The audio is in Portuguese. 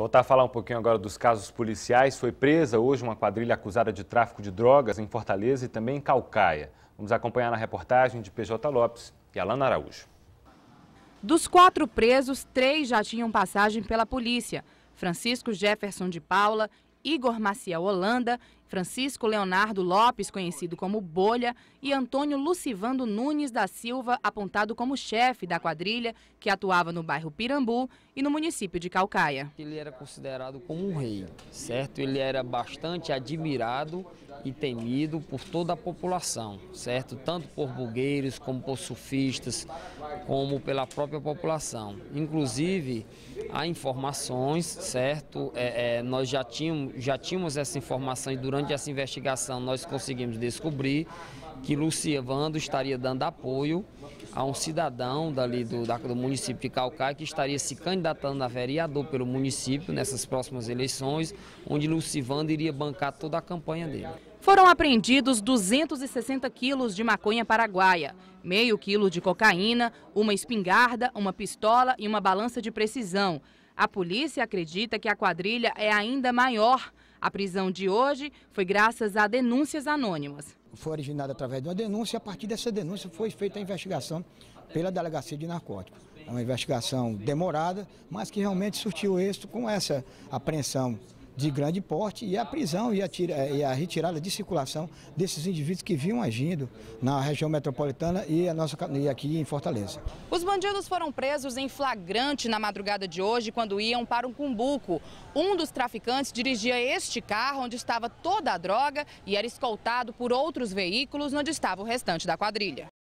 Voltar a falar um pouquinho agora dos casos policiais. Foi presa hoje uma quadrilha acusada de tráfico de drogas em Fortaleza e também em Caucaia. Vamos acompanhar na reportagem de PJ Lopes e Alana Araújo. Dos 4 presos, 3 já tinham passagem pela polícia. Francisco Jefferson de Paula, Igor Maciel Holanda, Francisco Leonardo Lopes, conhecido como Bolha, e Antônio Lucivando Nunes da Silva, apontado como chefe da quadrilha, que atuava no bairro Pirambu e no município de Caucaia. Ele era considerado como um rei, certo? Ele era bastante admirado e temido por toda a população, certo? Tanto por burgueiros, como por sufistas, como pela própria população. Inclusive, há informações, certo? Nós já tínhamos essa informação e durante essa investigação nós conseguimos descobrir que Lucivando estaria dando apoio a um cidadão dali do município de Caucaia que estaria se candidatando a vereador pelo município nessas próximas eleições, onde Lucivando iria bancar toda a campanha dele. Foram apreendidos 260 quilos de maconha paraguaia, meio quilo de cocaína, uma espingarda, uma pistola e uma balança de precisão. A polícia acredita que a quadrilha é ainda maior. A prisão de hoje foi graças a denúncias anônimas. Foi originada através de uma denúncia e a partir dessa denúncia foi feita a investigação pela Delegacia de Narcóticos. É uma investigação demorada, mas que realmente surtiu êxito com essa apreensão de grande porte e a prisão e a retirada de circulação desses indivíduos que vinham agindo na região metropolitana e aqui em Fortaleza. Os bandidos foram presos em flagrante na madrugada de hoje quando iam para um cumbuco. Um dos traficantes dirigia este carro onde estava toda a droga e era escoltado por outros veículos onde estava o restante da quadrilha.